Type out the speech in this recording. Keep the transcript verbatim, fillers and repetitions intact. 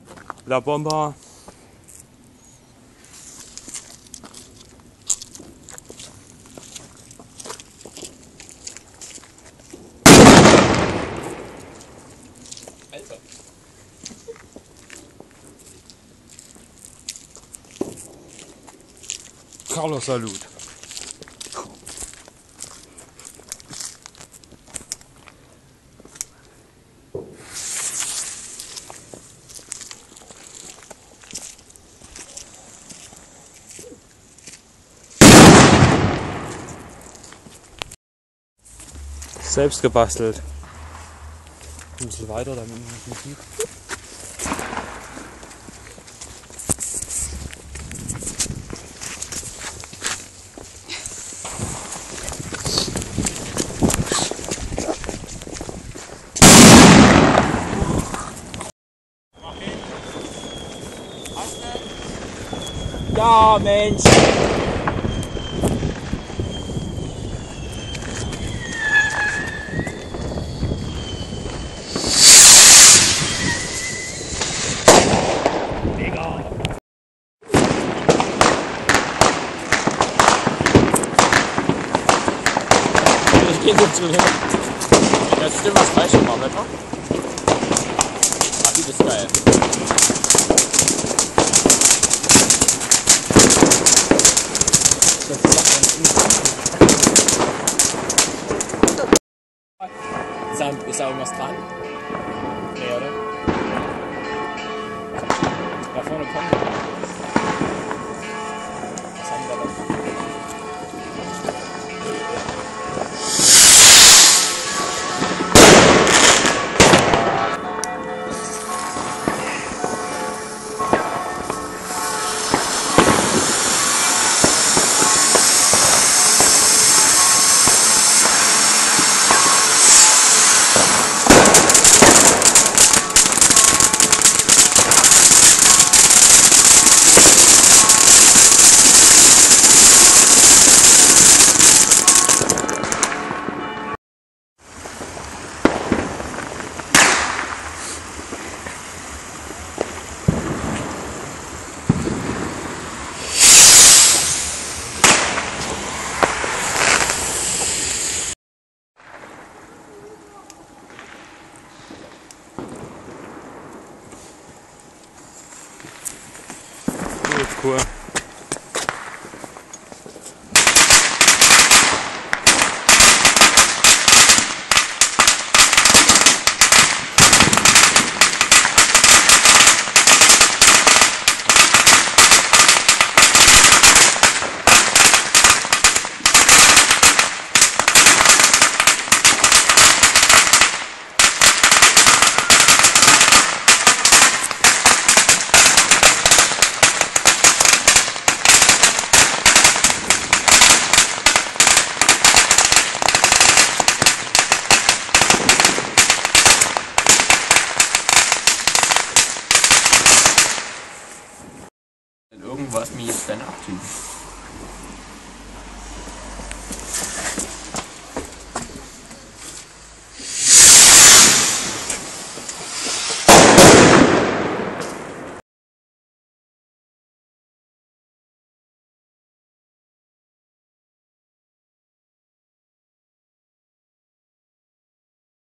La Bomba. Alter. Carlos Salut. Selbst gebastelt. Ein bisschen weiter, damit man es nicht sieht. Ja, Mensch! Ich geh nicht zu dir. Das stimmt, das gleiche mal, nicht wahr? Ach, die ist geil. Ist da, ist da irgendwas dran? Nee, oder? Da vorne kommt. Was haben wir da? Cool. Irgendwas mir jetzt dann abtun.